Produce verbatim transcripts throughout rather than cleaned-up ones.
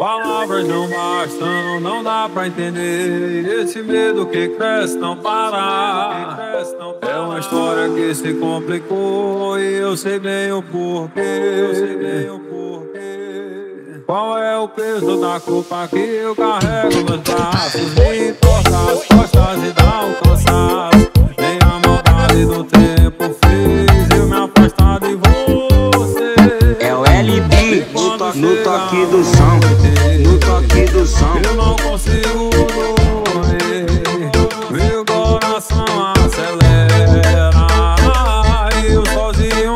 Palavras não bastam, não dá pra entender. Esse medo que cresce não para. É uma história que se complicou e eu sei bem o porquê. Eu sei bem o porquê. Qual é o peso da culpa que eu carrego nos braços? Me entorta as costas e dá um cansaço. Nem a maldade do tempo fez eu me afastar de você. É o L B no, to no toque do som, no toque do som. Eu não consigo dormir, meu coração acelera e eu sozinho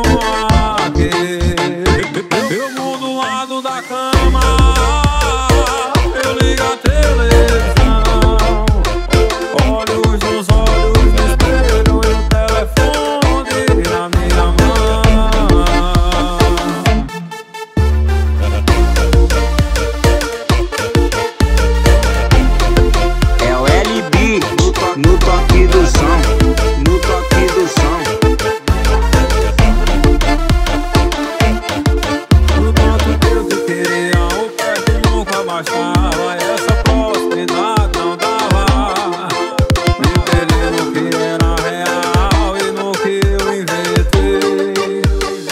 aqui. Eu vou do lado da cama, eu ligo a televisão, olhos nos olhos me espelham e o telefone na minha mão. É o L B no, to no toque do som, no toque do som. O tanto que eu te queria, o perto nunca bastava. Essa proximidade não dava. Me perdi no que era real e no que eu inventei.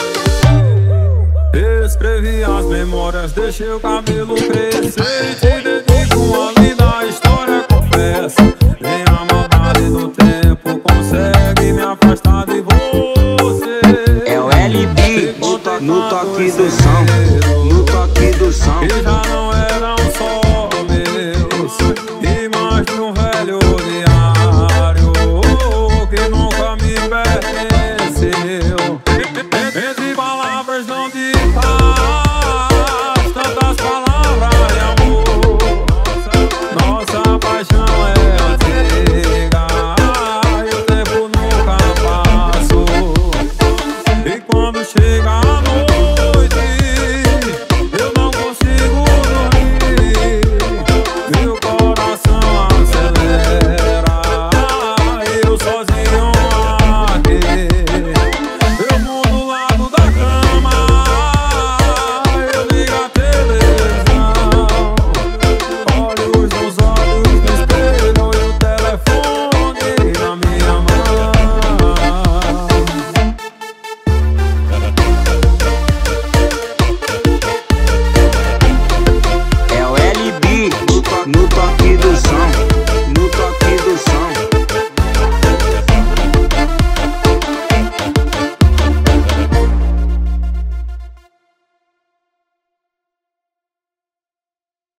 Escrevi as memórias, deixei o cabelo crescer e te dei